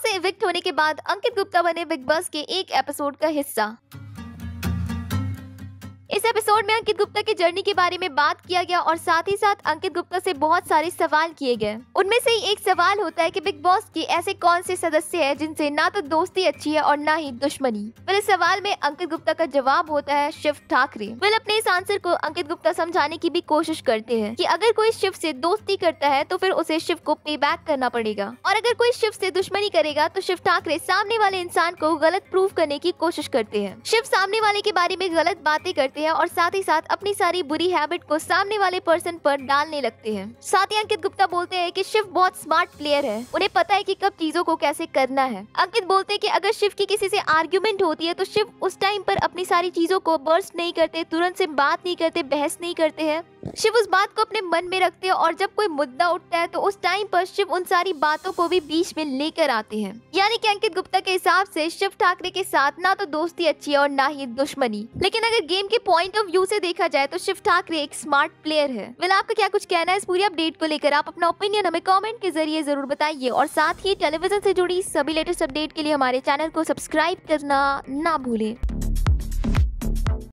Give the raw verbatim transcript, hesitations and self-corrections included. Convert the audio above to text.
से इविक्ट होने के बाद अंकित गुप्ता बने बिग बॉस के एक एपिसोड का हिस्सा। इस एपिसोड में अंकित गुप्ता की जर्नी के बारे में बात किया गया और साथ ही साथ अंकित गुप्ता से बहुत सारे सवाल किए गए। उनमें से ही एक सवाल होता है कि बिग बॉस के ऐसे कौन से सदस्य हैं जिनसे ना तो दोस्ती अच्छी है और ना ही दुश्मनी। फिर इस सवाल में अंकित गुप्ता का जवाब होता है शिव ठाकरे। फिर अपने इस आंसर को अंकित गुप्ता समझाने की भी कोशिश करते हैं कि अगर कोई शिव से दोस्ती करता है तो फिर उसे शिव को पे बैक करना पड़ेगा, और अगर कोई शिव से दुश्मनी करेगा तो शिव ठाकरे सामने वाले इंसान को गलत प्रूव करने की कोशिश करते हैं। शिव सामने वाले के बारे में गलत बातें करते हैं और साथ ही साथ अपनी सारी बुरी हैबिट को सामने वाले पर्सन पर डालने लगते हैं। साथ ही अंकित गुप्ता बोलते हैं कि शिव बहुत स्मार्ट प्लेयर है, उन्हें पता है कि कब चीजों को कैसे करना है। अंकित बोलते हैं कि अगर शिव की किसी से आर्ग्यूमेंट होती है तो शिव उस टाइम पर अपनी सारी चीजों को बर्स्ट नहीं करते, तुरंत से बात नहीं करते, बहस नहीं करते हैं। शिव उस बात को अपने मन में रखते हैं और जब कोई मुद्दा उठता है तो उस टाइम पर शिव उन सारी बातों को भी बीच में लेकर आते हैं। यानी कि अंकित गुप्ता के हिसाब से शिव ठाकरे के साथ ना तो दोस्ती अच्छी है और ना ही दुश्मनी। लेकिन अगर गेम के पॉइंट ऑफ व्यू से देखा जाए तो शिव ठाकरे एक स्मार्ट प्लेयर है। वेल, आपका क्या कुछ कहना है इस पूरी अपडेट को लेकर? आप अपना ओपिनियन हमें कमेंट के जरिए जरूर बताइए और साथ ही टेलीविजन से जुड़ी सभी लेटेस्ट अपडेट के लिए हमारे चैनल को सब्सक्राइब करना ना भूलें।